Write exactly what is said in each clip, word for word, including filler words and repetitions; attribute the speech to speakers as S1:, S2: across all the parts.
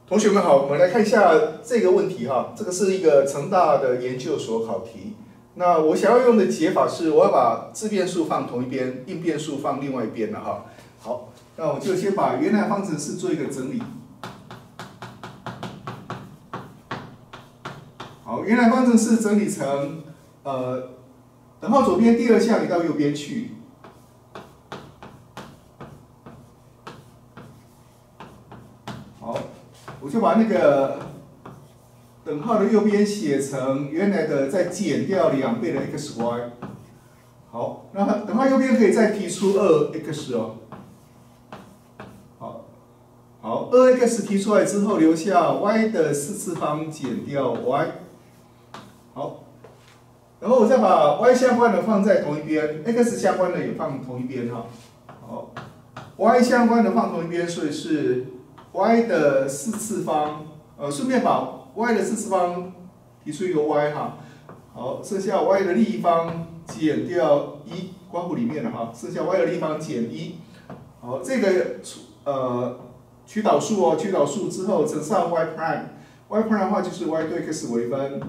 S1: 同学们好，我们来看一下这个问题哈，这个是一个成大的研究所考题。那我想要用的解法是，我要把自变数放同一边，应变数放另外一边了哈。好，那我就先把原来方程式做一个整理。好，原来方程式整理成呃，等号左边第二项移到右边去。 我就把那个等号的右边写成原来的，再减掉两倍的 xy。好，那等号右边可以再提出 二 x 哦。好，好 ，二 x 提出来之后，留下 y 的四次方减掉 y。好，然后我再把 y 相关的放在同一边 ，x 相关的也放同一边哈。好 ，y 相关的放同一边，所以是 y 的四次方，呃，顺便把 y 的四次方提出一个 y 哈，好，剩下 y 的立方减掉一，括弧里面的哈，剩下 y 的立方减一，好，这个呃取导数哦，取导数之后乘上 y prime，y prime 的话就是 y 对 x 微分，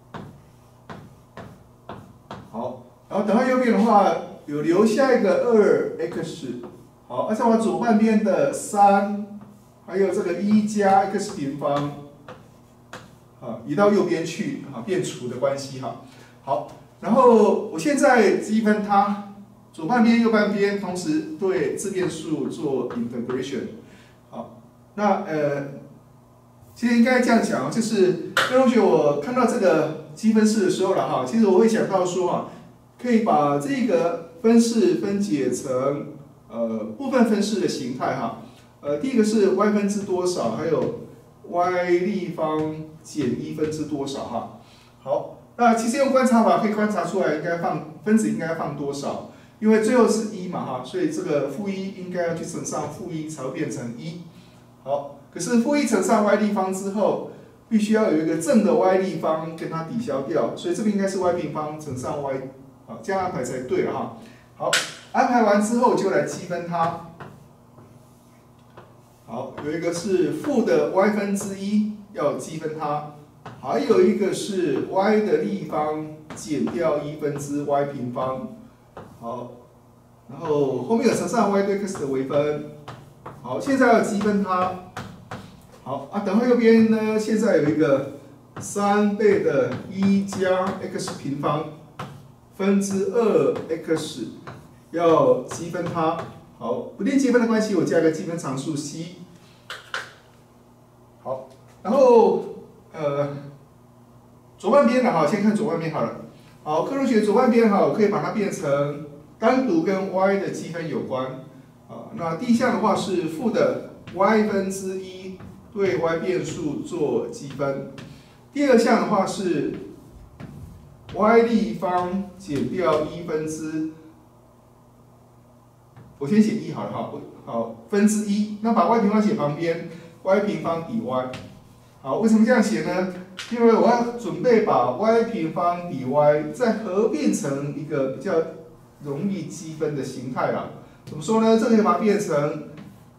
S1: 好，然后等到右边的话有留下一个二 x， 好，而且我左半边的三。 还有这个一加 x 平方，啊，移到右边去，啊，变除的关系哈。好，然后我现在积分它，左半边、右半边同时对自变数做 integration。好，那呃，其实应该这样讲，就是各位同学，我看到这个积分式的时候了哈，其实我会想到说啊，可以把这个分式分解成呃部分分式的形态哈。 呃，第一个是 y 分之多少，还有 y 立方减一分之多少哈。好，那其实用观察法可以观察出来，应该放分子应该放多少，因为最后是一嘛哈，所以这个负一应该要去乘上负一才会变成一。好，可是负一乘上 y 立方之后，必须要有一个正的 y 立方跟它抵消掉，所以这边应该是 y 平方乘上 y， 好，这样安排才对了哈。好，安排完之后就来积分它。 好，有一个是负的 y 分之一，要积分它；还有一个是 y 的立方减掉一分之 y 平方。好，然后后面有乘上 y 对 x 的微分。好，现在要积分它。好啊，等号右边呢，现在有一个三倍的一加 x 平方分之二 x， 要积分它。 好，不定积分的关系，我加个积分常数 c。好，然后呃，左半边的哈，先看左半边好了。好，各位同学，左半边哈，我可以把它变成单独跟 y 的积分有关。啊，那第一项的话是负的 y 分之一对 y 变数做积分。第二项的话是 y 立方减掉一分之。 我先写一好了哈，好分之一，那把 y 平方写旁边 ，y 平方抵 y。好，为什么这样写呢？因为我要准备把 y 平方抵 y 再合并成一个比较容易积分的形态啦。怎么说呢？这个可以把它变成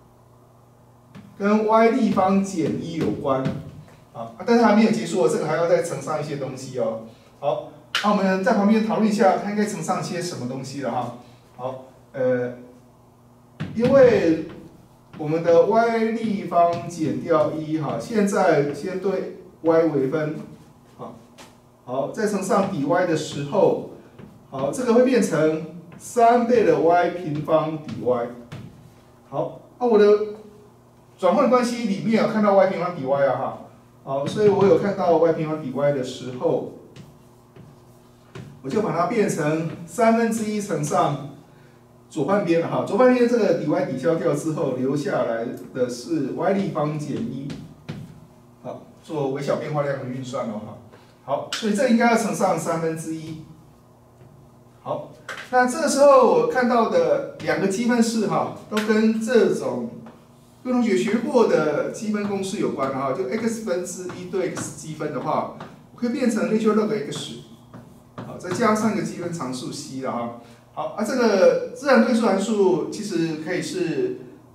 S1: 跟 y 立方减一有关啊，但是还没有结束，这个还要再乘上一些东西哦。好，那我们在旁边讨论一下，它应该乘上些什么东西了哈。好，呃。 因为我们的 y 立方减掉一哈，现在先对 y 微分，好，好，再乘上抵 y 的时候，好，这个会变成三倍的 y 平方抵 y。好，那我的转换关系里面有看到 y 平方抵 y 啊哈，好，所以我有看到 y 平方抵 y 的时候，我就把它变成三分之一乘上。 左半边了哈，左半边这个抵 y 抵消掉之后，留下来的是 y 立方减一，好，做微小变化量的运算哦哈。好，所以这应该要乘上三分之一。好，那这个时候我看到的两个积分式哈，都跟这种各位同学学过的积分公式有关哈，就 x 分之一对 x 积分的话，我可以变成 natural log x， 好，再加上一个积分常数 c 了哈。 好啊，这个自然对数函数其实可以是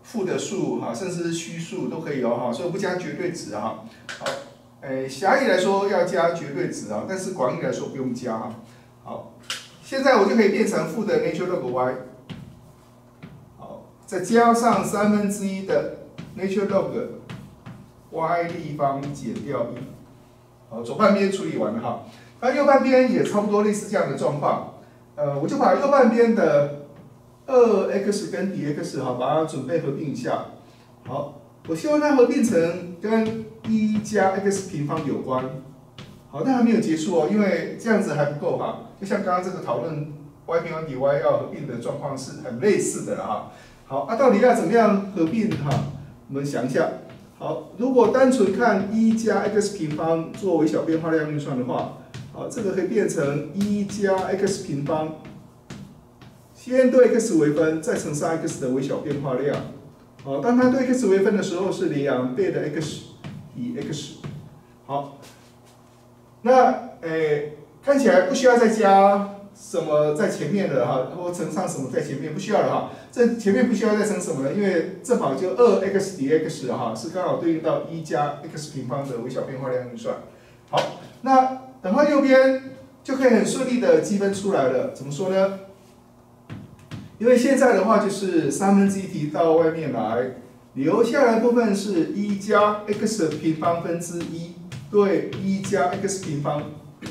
S1: 负的数哈，甚至是虚数都可以哦哈，所以我不加绝对值哈。好，诶，狭义来说要加绝对值啊，但是广义来说不用加哈。好，现在我就可以变成负的 natural log y， 好，再加上三分之一的 natural log y 立方减掉一，好，左半边处理完了哈，那右半边也差不多类似这样的状况，呃，我就把右半边的二 x 跟 dx 哈，把它准备合并一下，好，我希望它合并成跟一加 x 平方有关，好，但还没有结束哦，因为这样子还不够哈，就像刚刚这个讨论 y 平方 dy 要合并的状况是很类似的了哈。好，啊，到底要怎么样合并哈？我们想一下。好，如果单纯看一加 x 平方作为小变化量运算的话，好，这个可以变成一加 x 平方，先对 x 微分，再乘上 x 的微小变化量。好，当它对 x 微分的时候是两倍的 x 以 x。好，那诶看起来不需要再加什么在前面的哈，或乘上什么在前面不需要了哈。这前面不需要再乘什么了，因为正好就二 x dx 哈，是刚好对应到一加 x 平方的微小变化量运算。好，那等到右边就可以很顺利的积分出来了。怎么说呢？因为现在的话就是三分之一提到外面来，留下来的部分是一加 x 平方分之一对一加 x 平方。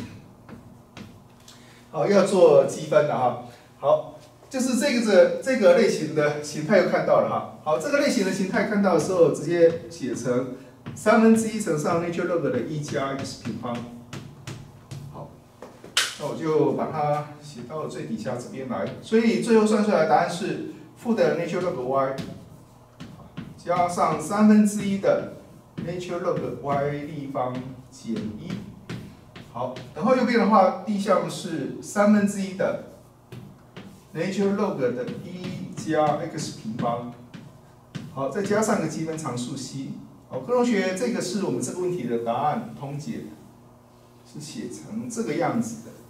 S1: 好，要做积分了哈。好，就是这个这这个类型的形态又看到了哈。好，这个类型的形态看到的时候，直接写成三分之一乘上 natural log 的一加 x 平方。好，那我就把它写到最底下这边来。所以最后算出来的答案是负的 natural log y 加上三分之一的 natural log y 立方减一。好，然后右边的话，第一项是三分之一的 natural log 的一加 x 平方，好，再加上个积分常数 c。好，各位同学，这个是我们这个问题的答案，通解是写成这个样子的。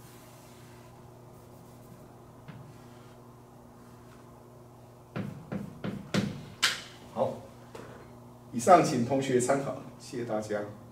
S1: 好，以上请同学参考，谢谢大家。